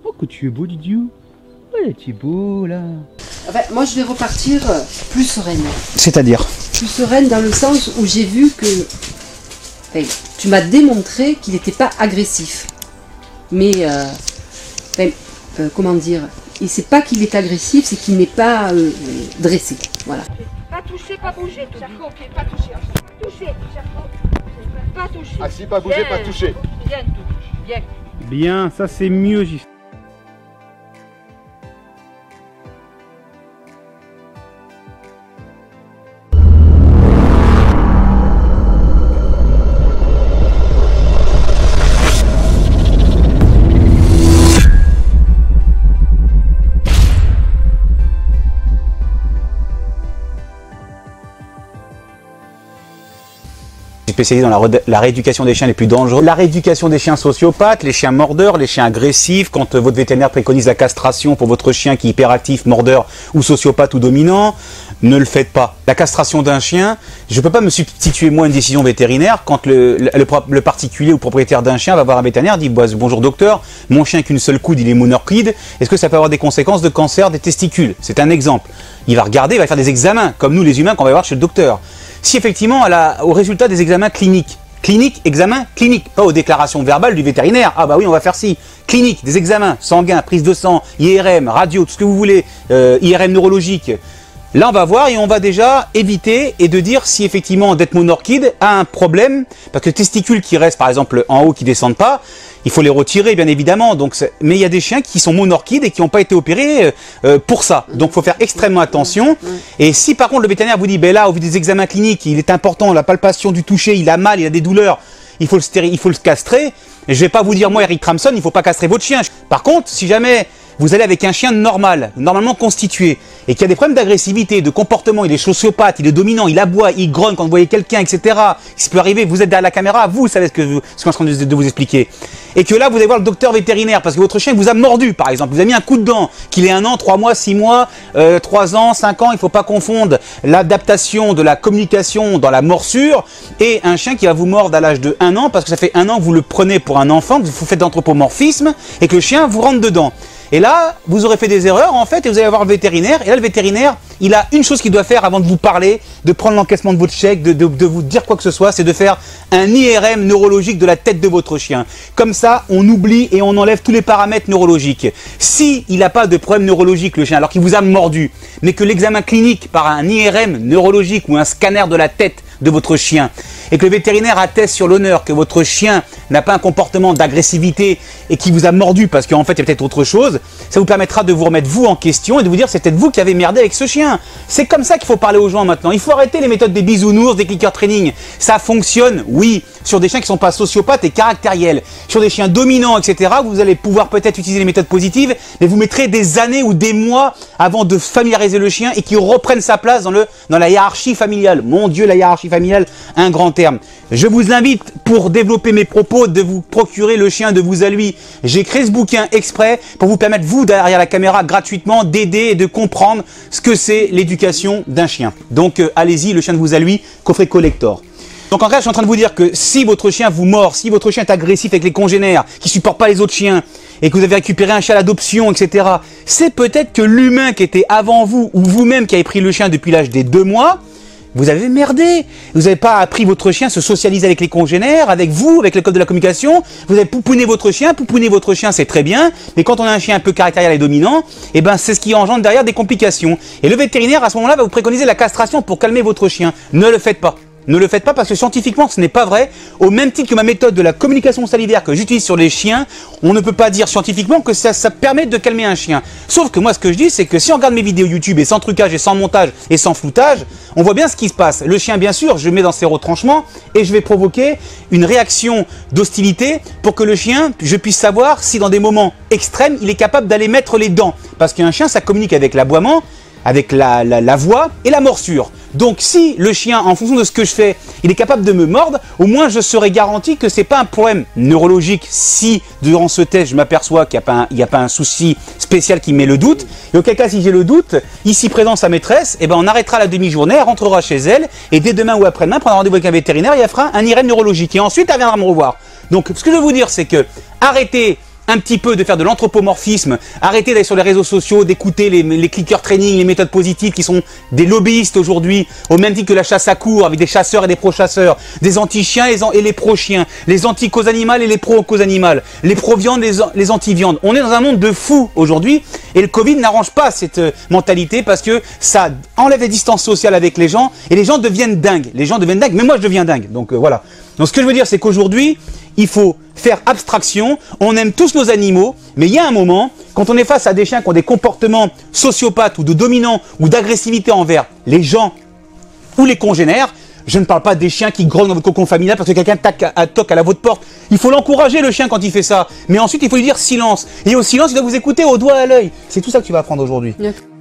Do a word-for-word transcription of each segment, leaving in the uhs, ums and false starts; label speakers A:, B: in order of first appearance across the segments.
A: Oh, que tu es beau, Didiou. Ouais, tu es beau, là.
B: Enfin, moi, je vais repartir plus sereine.
A: C'est-à-dire?
B: Plus sereine dans le sens où j'ai vu que... Enfin, tu m'as démontré qu'il n'était pas agressif. Mais... Euh... Enfin, euh, comment dire? Et c'est pas qu'il est agressif, c'est qu'il n'est pas euh, dressé. Voilà.
C: Pas toucher, pas bouger. Charcot, pied, pas toucher. Toucher, Charcot. Pas toucher.
D: Assis, pas bouger, pas toucher.
C: Bien, bien.
A: Bien, ça c'est mieux, Gis. Spécialisé dans la, la rééducation des chiens les plus dangereux, la rééducation des chiens sociopathes, les chiens mordeurs, les chiens agressifs, quand euh, votre vétérinaire préconise la castration pour votre chien qui est hyperactif, mordeur ou sociopathe ou dominant, ne le faites pas. La castration d'un chien, je ne peux pas me substituer moi à une décision vétérinaire quand le, le, le, le particulier ou propriétaire d'un chien va voir un vétérinaire et dit bah, « Bonjour docteur, mon chien qu'une seule coude, il est monorchide, est-ce que ça peut avoir des conséquences de cancer des testicules ?» C'est un exemple. Il va regarder, il va faire des examens, comme nous les humains qu'on va voir chez le docteur. Si effectivement, à la, au résultat des examens cliniques, clinique, examen, clinique, pas aux déclarations verbales du vétérinaire, ah bah oui, on va faire ci, clinique, des examens, sanguins, prise de sang, I R M, radio, tout ce que vous voulez, euh, I R M neurologique, là on va voir et on va déjà éviter et de dire si effectivement d'être monorchide a un problème, parce que les testicules qui restent par exemple en haut, qui descendent pas, il faut les retirer bien évidemment, donc, mais il y a des chiens qui sont monorchides et qui n'ont pas été opérés euh, pour ça. Donc il faut faire extrêmement attention. Et si par contre le vétérinaire vous dit, ben là au vu des examens cliniques, il est important, la palpation du toucher, il a mal, il a des douleurs, il faut le, stéri il faut le castrer, et je vais pas vous dire moi Eric Tramson, il ne faut pas castrer votre chien. Par contre, si jamais vous allez avec un chien normal, normalement constitué, et qu'il y a des problèmes d'agressivité, de comportement, il est sociopathe, il est dominant, il aboie, il grogne quand vous voyez quelqu'un, et cetera. Il peut arriver, vous êtes derrière la caméra, vous savez ce que, ce que je suis en train de, de vous expliquer. Et que là, vous allez voir le docteur vétérinaire, parce que votre chien vous a mordu, par exemple, vous avez mis un coup de dent, qu'il ait un an, trois mois, six mois, euh, trois ans, cinq ans, il ne faut pas confondre l'adaptation de la communication dans la morsure et un chien qui va vous mordre à l'âge de un an, parce que ça fait un an que vous le prenez pour un enfant, que vous faites d'anthropomorphisme, et que le chien vous rentre dedans. Et là, vous aurez fait des erreurs, en fait, et vous allez avoir le vétérinaire. Et là, le vétérinaire, il a une chose qu'il doit faire avant de vous parler, de prendre l'encaissement de votre chèque, de, de, de vous dire quoi que ce soit, c'est de faire un I R M neurologique de la tête de votre chien. Comme ça, on oublie et on enlève tous les paramètres neurologiques. Si il n'a pas de problème neurologique, le chien, alors qu'il vous a mordu, mais que l'examen clinique par un I R M neurologique ou un scanner de la tête de votre chien, et que le vétérinaire atteste sur l'honneur que votre chien n'a pas un comportement d'agressivité et qui vous a mordu parce qu'en fait il y a peut-être autre chose, ça vous permettra de vous remettre vous en question et de vous dire c'est peut-être vous qui avez merdé avec ce chien. C'est comme ça qu'il faut parler aux gens maintenant. Il faut arrêter les méthodes des bisounours, des clicker training. Ça fonctionne, oui, sur des chiens qui ne sont pas sociopathes et caractériels. Sur des chiens dominants, et cetera, vous allez pouvoir peut-être utiliser les méthodes positives, mais vous mettrez des années ou des mois avant de familiariser le chien et qu'il reprenne sa place dans, le, dans la hiérarchie familiale. Mon Dieu, la hiérarchie familiale, un grand terme. Je vous invite, pour développer mes propos, de vous procurer le chien de vous à lui. J'ai créé ce bouquin exprès pour vous permettre, vous, derrière la caméra, gratuitement, d'aider et de comprendre ce que c'est l'éducation d'un chien. Donc, euh, allez-y, le chien de vous à lui, coffret collector. Donc en fait, je suis en train de vous dire que si votre chien vous mord, si votre chien est agressif avec les congénères, qui ne supporte pas les autres chiens, et que vous avez récupéré un chien à l'adoption, et cetera, c'est peut-être que l'humain qui était avant vous, ou vous-même qui avez pris le chien depuis l'âge des deux mois, vous avez merdé. Vous n'avez pas appris votre chien à se socialiser avec les congénères, avec vous, avec le code de la communication. Vous avez pouponné votre chien. Pouponner votre chien, c'est très bien. Mais quand on a un chien un peu caractériel et dominant, eh ben, c'est ce qui engendre derrière des complications. Et le vétérinaire, à ce moment-là, va vous préconiser la castration pour calmer votre chien. Ne le faites pas. Ne le faites pas parce que scientifiquement ce n'est pas vrai. Au même titre que ma méthode de la communication salivaire que j'utilise sur les chiens, on ne peut pas dire scientifiquement que ça, ça permet de calmer un chien. Sauf que moi ce que je dis c'est que si on regarde mes vidéos YouTube et sans trucage et sans montage et sans floutage, on voit bien ce qui se passe. Le chien bien sûr, je le mets dans ses retranchements et je vais provoquer une réaction d'hostilité pour que le chien, je puisse savoir si dans des moments extrêmes, il est capable d'aller mettre les dents. Parce qu'un chien ça communique avec l'aboiement, avec la, la, la voix et la morsure. Donc si le chien, en fonction de ce que je fais, il est capable de me mordre, au moins je serai garanti que c'est pas un problème neurologique si durant ce test je m'aperçois qu'il n'y a, a pas un souci spécial qui met le doute. Et auquel cas si j'ai le doute, ici présent sa maîtresse, eh ben on arrêtera la demi-journée, elle rentrera chez elle et dès demain ou après-demain prendra rendez-vous avec un vétérinaire et elle fera un I R M neurologique et ensuite elle viendra me revoir. Donc ce que je veux vous dire c'est que arrêtez un petit peu de faire de l'anthropomorphisme, arrêtez d'aller sur les réseaux sociaux, d'écouter les, les clicker training, les méthodes positives qui sont des lobbyistes aujourd'hui, au même titre que la chasse à courre avec des chasseurs et des pro-chasseurs, des anti-chiens et, et les pro-chiens, les anti-causes animales et les pro-causes animales, les pro-viandes, les, les anti-viandes. On est dans un monde de fous aujourd'hui et le Covid n'arrange pas cette euh, mentalité parce que ça enlève les distances sociales avec les gens et les gens deviennent dingues. Les gens deviennent dingues, mais moi je deviens dingue. Donc euh, voilà. Donc ce que je veux dire, c'est qu'aujourd'hui, il faut faire abstraction, on aime tous nos animaux, mais il y a un moment, quand on est face à des chiens qui ont des comportements sociopathes ou de dominants ou d'agressivité envers les gens ou les congénères, je ne parle pas des chiens qui grognent dans votre cocon familial parce que quelqu'un toque à la votre porte. Il faut l'encourager le chien quand il fait ça, mais ensuite il faut lui dire silence. Et au silence, il doit vous écouter au doigt à l'œil. C'est tout ça que tu vas apprendre aujourd'hui.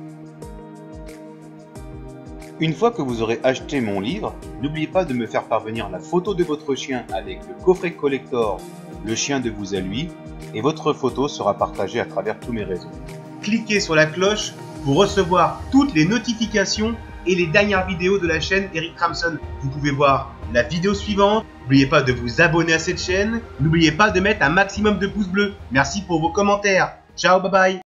D: Une fois que vous aurez acheté mon livre, n'oubliez pas de me faire parvenir la photo de votre chien avec le coffret collector Le chien de vous à lui, et votre photo sera partagée à travers tous mes réseaux. Cliquez sur la cloche pour recevoir toutes les notifications et les dernières vidéos de la chaîne Eric Ramson. Vous pouvez voir la vidéo suivante. N'oubliez pas de vous abonner à cette chaîne. N'oubliez pas de mettre un maximum de pouces bleus. Merci pour vos commentaires. Ciao, bye bye.